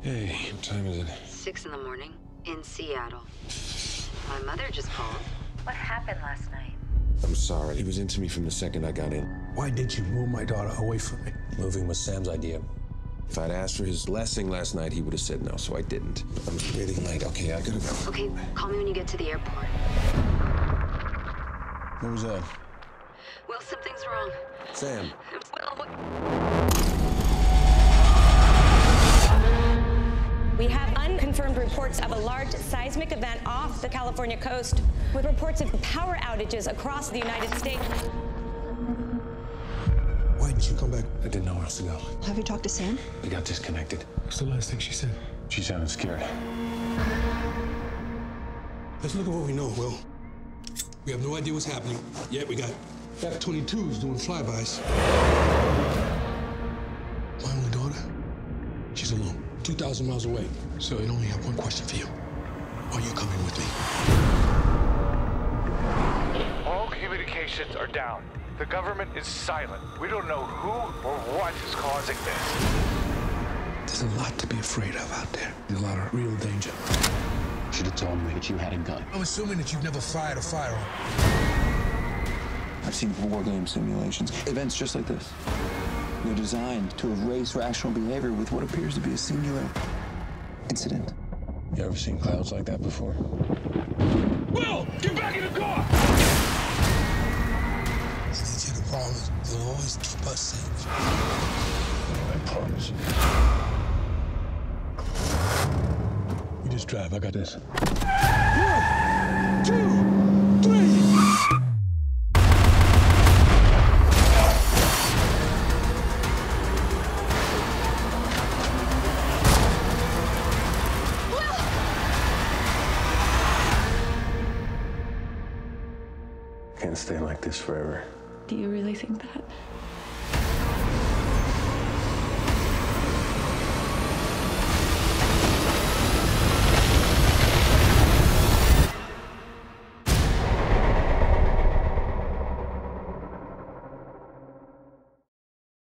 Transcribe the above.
Hey, what time is it? 6 in the morning in Seattle. My mother just called. What happened last night? I'm sorry. He was into me from the second I got in. Why did you move my daughter away from me? Moving was Sam's idea. If I'd asked for his blessing last night, he would have said no, so I didn't. I'm really late. Okay, I gotta go. Okay, call me when you get to the airport. What was that? Will, something's wrong. Sam. We have unconfirmed reports of a large seismic event off the California coast, with reports of power outages across the United States. Why didn't you come back? I didn't know where else to go. Have you talked to Sam? We got disconnected. What's the last thing she said? She sounded scared. Let's look at what we know, Will. We have no idea what's happening. Yet we got F-22s doing flybys. My only daughter, she's alone, 2,000 miles away. So I only have one question for you. Are you coming with me? All communications are down. The government is silent. We don't know who or what is causing this. There's a lot to be afraid of out there. There's a lot of real danger. Should have told me that you had a gun. I'm assuming that you've never fired a firearm. I've seen war game simulations, events just like this. They're designed to erase rational behavior with what appears to be a singular incident. You ever seen clouds like that before? Will, get back in the car! I need you to promise you'll always keep us safe. I promise. You just drive, I got this. 1, 2, 3! Can't stay like this forever. Do you really think that?